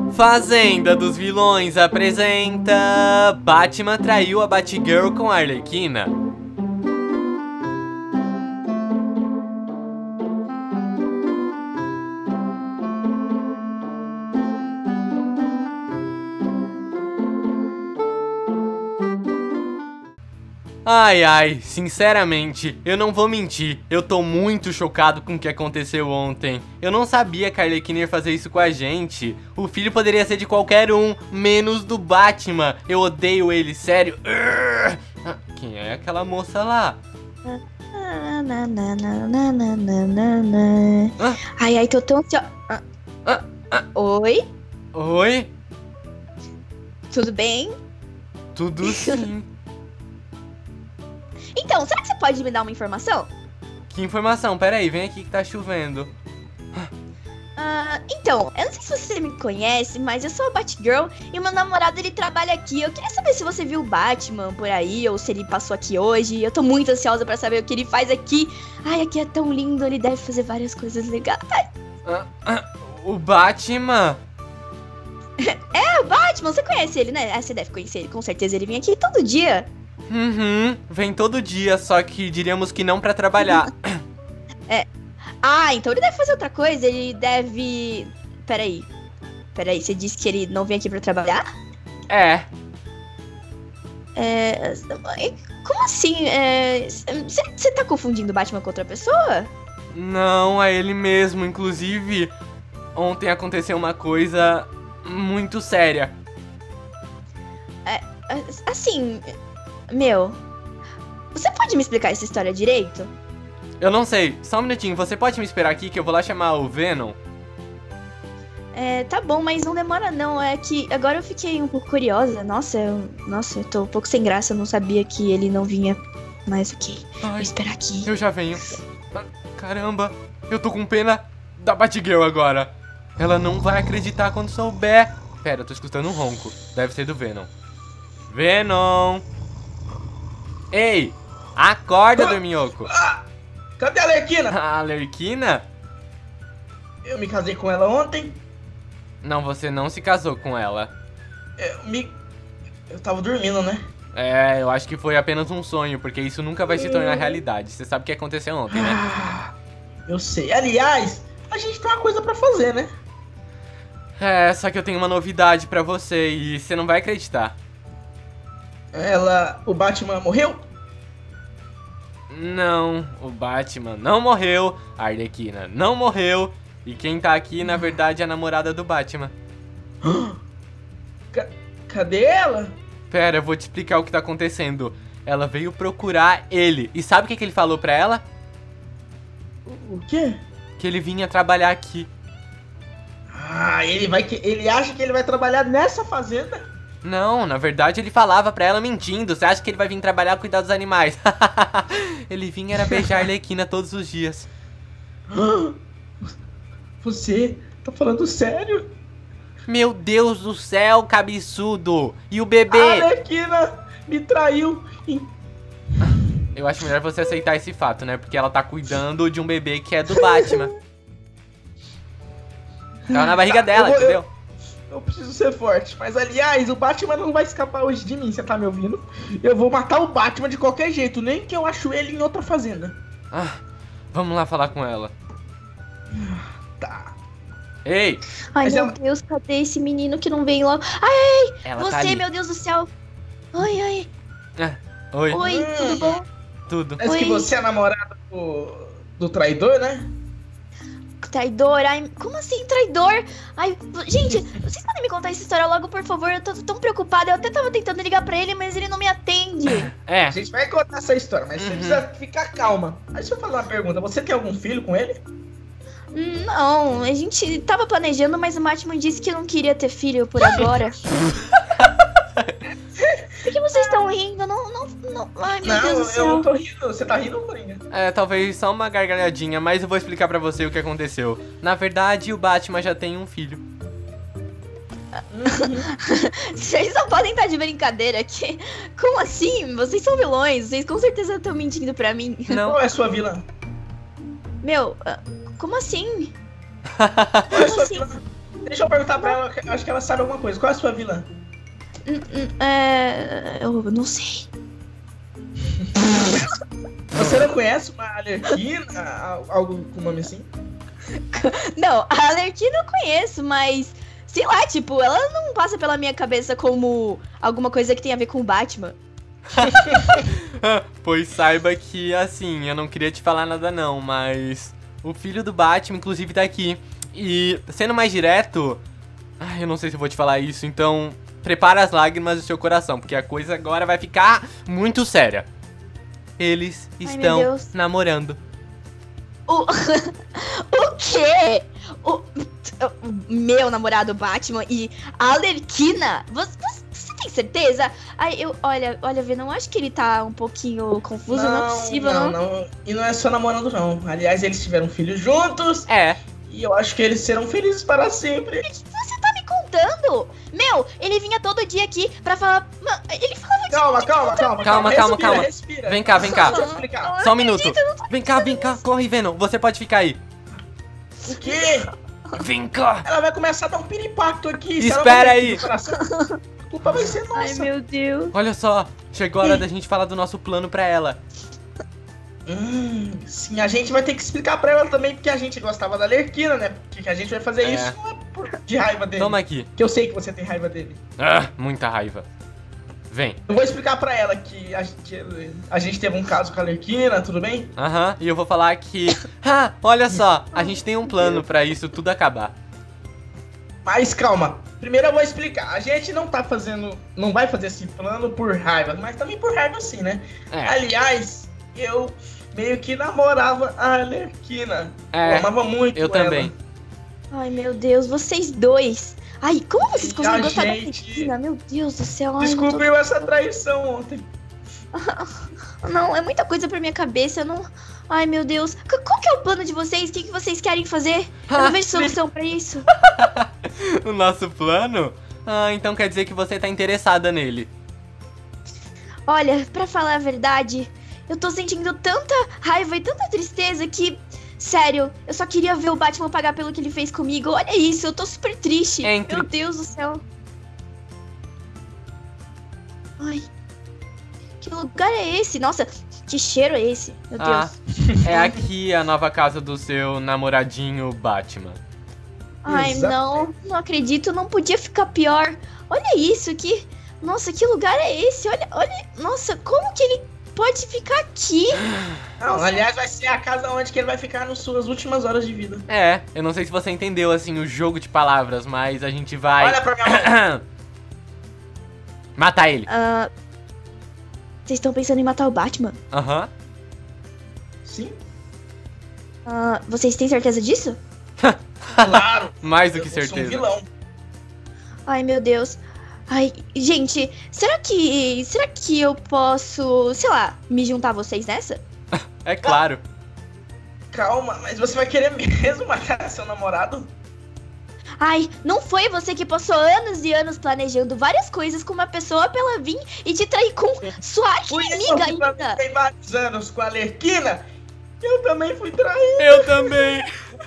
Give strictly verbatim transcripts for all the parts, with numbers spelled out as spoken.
Fazenda dos Vilões apresenta Batman traiu a Batgirl com a Arlequina. Ai ai, sinceramente, eu não vou mentir, eu tô muito chocado com o que aconteceu ontem. Eu não sabia que a Arlequina ia fazer isso com a gente. O filho poderia ser de qualquer um, menos do Batman. Eu odeio ele, sério. Quem é aquela moça lá? Ah? Ai ai, tô tão ansiosa. Ah. Ah, ah. Oi? Oi? Tudo bem? Tudo sim. Então, será que você pode me dar uma informação? Que informação? Pera aí, vem aqui que tá chovendo. Uh, então, eu não sei se você me conhece, mas eu sou a Batgirl e o meu namorado, ele trabalha aqui. Eu queria saber se você viu o Batman por aí ou se ele passou aqui hoje. Eu tô muito ansiosa pra saber o que ele faz aqui. Ai, aqui é tão lindo, ele deve fazer várias coisas legais. Ah, ah, o Batman? É, o Batman, você conhece ele, né? Ah, você deve conhecer ele, com certeza ele vem aqui todo dia. Uhum, vem todo dia, só que diríamos que não pra trabalhar. É. Ah, então ele deve fazer outra coisa, ele deve... Peraí, peraí, você disse que ele não vem aqui pra trabalhar? É. É... Como assim? É... Você tá confundindo o Batman com outra pessoa? Não, é ele mesmo, inclusive, ontem aconteceu uma coisa muito séria. É, assim... Meu, você pode me explicar essa história direito? Eu não sei, só um minutinho, você pode me esperar aqui que eu vou lá chamar o Venom? É, tá bom, mas não demora não, é que agora eu fiquei um pouco curiosa. Nossa, eu, nossa, eu tô um pouco sem graça, eu não sabia que ele não vinha. Mas ok, Ai, vou esperar aqui. Eu já venho. Caramba, eu tô com pena da Batgirl agora. Ela não vai acreditar quando souber. Pera, eu tô escutando um ronco, deve ser do Venom. Venom! Ei, acorda, ah, dorminhoco. Ah, cadê a Arlequina? A Arlequina? Eu me casei com ela ontem. Não, você não se casou com ela. Eu me... Eu tava dormindo, né? É, eu acho que foi apenas um sonho, porque isso nunca vai se tornar realidade. Você sabe o que aconteceu ontem, né? Ah, eu sei. Aliás, a gente tem uma coisa pra fazer, né? É, só que eu tenho uma novidade pra você e você não vai acreditar. Ela... O Batman morreu? Não, o Batman não morreu, a Arlequina não morreu, e quem tá aqui, na verdade, é a namorada do Batman. C- cadê ela? Pera, eu vou te explicar o que tá acontecendo. Ela veio procurar ele, e sabe o que, que ele falou pra ela? O, o quê? Que ele vinha trabalhar aqui. Ah, ele vai que... Ele acha que ele vai trabalhar nessa fazenda? Não, na verdade ele falava pra ela mentindo. Você acha que ele vai vir trabalhar cuidar dos animais? Ele vinha era beijar a Arlequina todos os dias. Você tá falando sério? Meu Deus do céu, cabeçudo! E o bebê? A Arlequina me traiu. Em... Eu acho melhor você aceitar esse fato, né? Porque ela tá cuidando de um bebê que é do Batman. Tava na barriga tá, dela, eu vou, entendeu? Eu... Eu preciso ser forte, mas aliás, o Batman não vai escapar hoje de mim, você tá me ouvindo? Eu vou matar o Batman de qualquer jeito, nem que eu acho ele em outra fazenda. Ah, vamos lá falar com ela. Tá. Ei! Ai, Mas meu ela... Deus, cadê esse menino que não vem logo? Ai, ai, Ela você, tá ali. meu Deus do céu. Oi, oi. Ah, oi. Oi, Hum. tudo bom? Tudo. Parece Oi. que você é namorada do... do traidor, né? Traidor? Ai, como assim, traidor? Ai, gente, vocês podem me contar essa história logo, por favor? Eu tô tão preocupada. Eu até tava tentando ligar pra ele, mas ele não me atende. É. A gente vai contar essa história, mas Uhum. você precisa ficar calma. Aí deixa eu fazer uma pergunta, você tem algum filho com ele? Não, a gente tava planejando, mas o Batman disse que não queria ter filho por agora. Por que vocês estão rindo? Não, não, não. Ai, meu não, Deus do eu céu. não tô rindo. Você tá rindo, Coringa? É, talvez só uma gargalhadinha, mas eu vou explicar pra você o que aconteceu. Na verdade, o Batman já tem um filho. Vocês não podem estar de brincadeira aqui. Como assim? Vocês são vilões. Vocês com certeza estão mentindo pra mim. Não. Qual é a sua vilã? Meu, ah, como assim? Qual é a Como sua assim? vilã? Deixa eu perguntar pra ela, eu acho que ela sabe alguma coisa. Qual é a sua vilã? Hum, hum, É... Eu não sei. Você não conhece uma Arlequina? Algo com nome assim? Não, a Arlequina eu conheço, mas... Sei lá, tipo, ela não passa pela minha cabeça como alguma coisa que tem a ver com o Batman. Pois saiba que, assim, eu não queria te falar nada não, mas... O filho do Batman, inclusive, tá aqui. E, sendo mais direto... Ai, eu não sei se eu vou te falar isso, então... Prepara as lágrimas do seu coração, porque a coisa agora vai ficar muito séria. Eles Ai, estão meu Deus. namorando. O, o quê? O, o meu namorado Batman e a Arlequina? Você, você tem certeza? Ai, eu, olha, olha, Vê, não acho que ele tá um pouquinho confuso, não, não é possível, não. Não, não. E não é só namorando, não. Aliás, eles tiveram filhos juntos. É. E eu acho que eles serão felizes para sempre. Você tá me contando? Meu, ele vinha todo dia aqui pra falar... Mano, ele falava de... Calma, calma, calma. Calma, calma, respira, calma. Respira. Vem cá, vem cá. Deixa eu explicar. Só um minuto. Vem cá, vem cá. Corre, Venom. Você pode ficar aí. O quê? Vem cá. Ela vai começar a dar um piripacto aqui. Se ela Espera não aí. A culpa vai ser nossa. Ai, meu Deus. Olha só. Chegou a hora da gente falar do nosso plano pra ela. Hum, sim, a gente vai ter que explicar pra ela também, porque a gente gostava da Arlequina, né? Porque que a gente vai fazer É. isso não é por, de raiva dele. Toma aqui. Que eu sei que você tem raiva dele. Ah, muita raiva. Vem. Eu vou explicar pra ela que a, que a gente teve um caso com a Arlequina, tudo bem? Aham, e eu vou falar que... Ah, olha só, a gente tem um plano pra isso tudo acabar. Mas calma, primeiro eu vou explicar. A gente não tá fazendo, não vai fazer esse plano por raiva, mas também por raiva sim, né? É. Aliás, eu meio que namorava a Arlequina. É, Eu amava muito Eu ela. também. Ai, meu Deus, vocês dois. Ai, como vocês E conseguem a gostar da gente Arlequina? Meu Deus do céu. Ai, não tô- Descobriu essa traição ontem. Não, é muita coisa pra minha cabeça, eu não... Ai, meu Deus. C- Qual que é o plano de vocês? O que, que vocês querem fazer? Eu Ah, não vejo solução pra isso. O nosso plano? Ah, então quer dizer que você tá interessada nele. Olha, pra falar a verdade, eu tô sentindo tanta raiva e tanta tristeza que... Sério, eu só queria ver o Batman pagar pelo que ele fez comigo. Olha isso, eu tô super triste. Entre- Meu Deus do céu. Ai. Que lugar é esse? Nossa, que cheiro é esse? Meu Ah, Deus. é aqui a nova casa do seu namoradinho Batman. Ai, Exato. não, não acredito, não podia ficar pior. Olha isso, que... Nossa, que lugar é esse? Olha, olha, nossa, como que ele pode ficar aqui? Não, aliás, vai ser a casa onde que ele vai ficar nas suas últimas horas de vida. É, eu não sei se você entendeu, assim, o jogo de palavras, mas a gente vai... Olha pra minha mão. Matar ele. Ah, vocês estão pensando em matar o Batman? Aham. Sim, Ah, vocês têm certeza disso? claro. Mais do Eu que sou um certeza. vilão. Ai, meu Deus. Ai, gente, será que... Será que eu posso, sei lá, me juntar a vocês nessa? É claro. Calma, mas você vai querer mesmo matar seu namorado? Ai, não foi você que passou anos e anos planejando várias coisas com uma pessoa pra ela vir e te trair com sua Fui eu amiga que ainda? planejei vários anos com a Arlequina. Eu também fui traído. Eu também.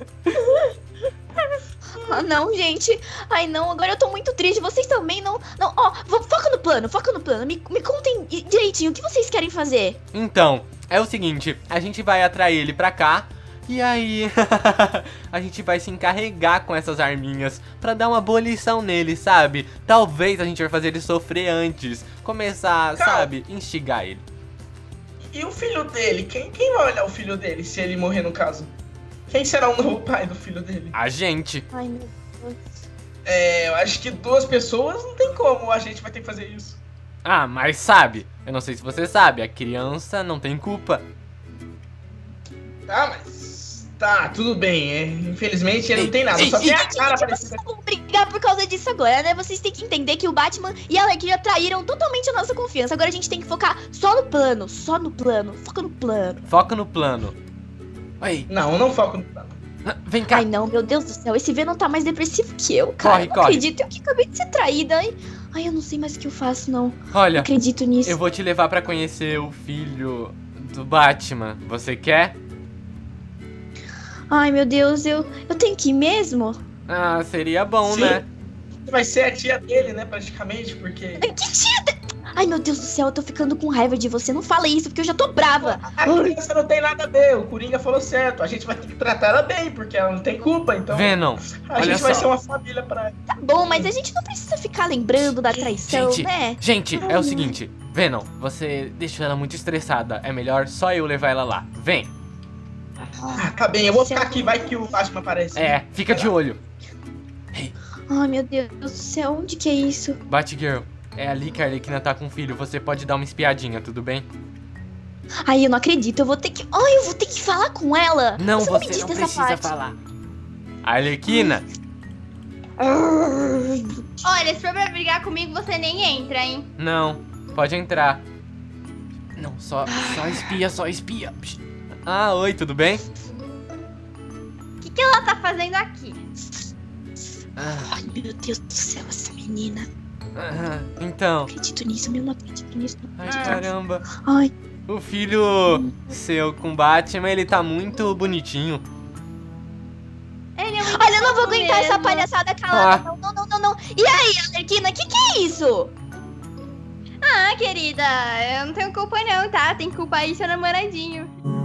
Ah, não, gente. Ai, não, agora eu tô muito triste. Vocês também não... Não, ó, vo- foca no plano, foca no plano. Me, me contem direitinho o que vocês querem fazer. Então, é o seguinte, a gente vai atrair ele pra cá. E aí, a gente vai se encarregar com essas arminhas pra dar uma boa lição nele, sabe? Talvez a gente vai fazer ele sofrer antes. Começar, Calma. sabe, instigar ele. E o filho dele? Quem, quem vai olhar o filho dele se ele morrer no caso? Quem será o novo pai do filho dele? A gente. Ai, meu Deus. É, eu acho que duas pessoas não tem como, a gente vai ter que fazer isso. Ah, mas sabe, eu não sei se você sabe, a criança não tem culpa. Tá, mas... Tá, tudo bem, é. Infelizmente ele não tem nada, Ei, só ei, tem a Gente, cara gente, parecida. vocês vão brigar por causa disso agora, né? Vocês têm que entender que o Batman e a Arlequina traíram totalmente a nossa confiança. Agora a gente tem que focar só no plano, só no plano. Foca no plano. Foca no plano. Oi, Não, eu não foco no plano. vem cá. Ai, não, meu Deus do céu. Esse Venom tá mais depressivo que eu, cara. Corre, Eu não corre. acredito. Eu que acabei de ser traída. Ai, ai, eu não sei mais o que eu faço, não. Não Olha, acredito nisso. eu vou te levar pra conhecer o filho do Batman. Você quer? Ai, meu Deus, eu, eu tenho que ir mesmo? Ah, seria bom, Sim. né? Vai ser a tia dele, né, praticamente, porque... Que tia? de- Ai, meu Deus do céu, eu tô ficando com raiva de você. Não fala isso, porque eu já tô brava. A criança não tem nada a ver, o Coringa falou certo. A gente vai ter que tratar ela bem, porque ela não tem culpa, então... Venom, A olha gente vai só. ser uma família pra ela. Tá bom, mas a gente não precisa ficar lembrando da traição, Gente, né? gente, é o seguinte. Venom, você deixou ela muito estressada. É melhor só eu levar ela lá. Vem. Ah, tá bem, eu vou ficar aqui, vai que o Batman aparece. É, fica de olho. Ai, meu Deus do céu, onde que é isso? Batgirl, é ali que a Arlequina tá com o filho. Você pode dar uma espiadinha, tudo bem? Ai, eu não acredito, eu vou ter que... Ai, eu vou ter que falar com ela. Não, você você não me diz não dessa precisa parte. falar. Arlequina, Olha, se for pra brigar comigo, você nem entra, hein? não, pode entrar. Não, só, só espia, só espia. Ah, oi, tudo bem? O que, que ela tá fazendo aqui? Ah, Ai, meu Deus do céu, essa menina. ah, então, Não acredito nisso, eu não acredito nisso. Não ai acredito. caramba. Ai, O filho seu com Batman, ele tá muito bonitinho. Ele é muito olha, eu não vou fofo aguentar essa mesmo. palhaçada calada. Ah. Não, não, não, não, não. E aí, Arlequina, que que é isso? Ah, querida, eu não tenho culpa não, tá? Tem culpa aí seu namoradinho.